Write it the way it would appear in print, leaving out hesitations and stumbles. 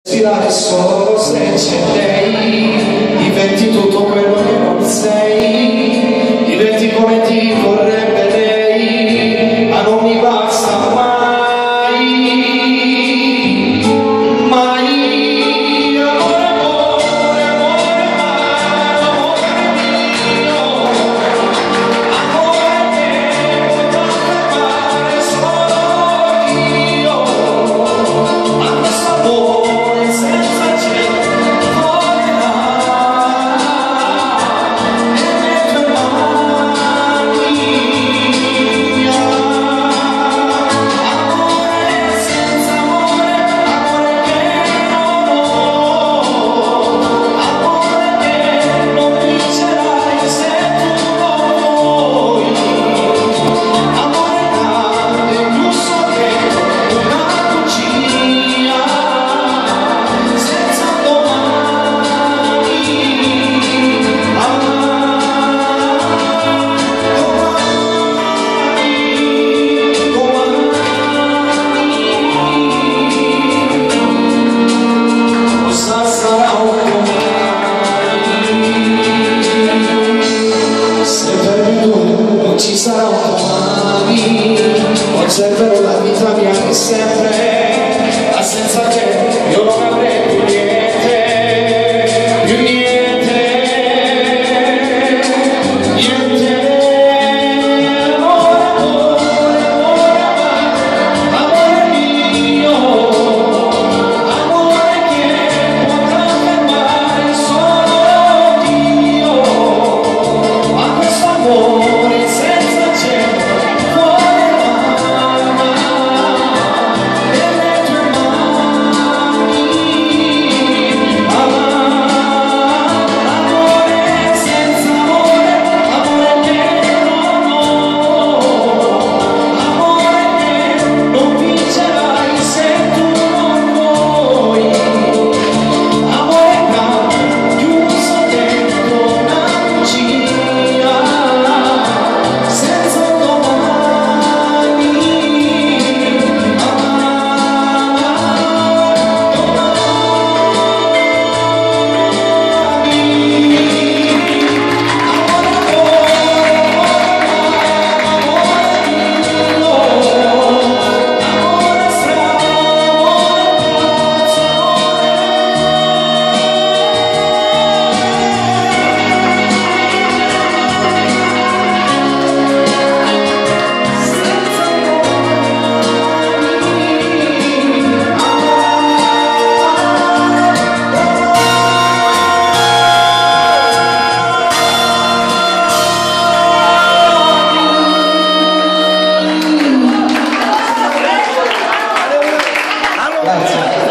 Respirare solo se c'è lei, diventi tutto quello che non sei, diventi come ti vorrebbe lei, ma non mi basta mai, mai. Amore, amore, amore, amore mio, amore che potrò fermare solo io, a questo amore. Ci sarà un domani, conserverò la vita mia che sempre, ma senza te io non avrei più niente, più niente, niente. Amore, amore, amore, amore mio, amore che potrà fermare solo Dio, a questo amore. Grazie.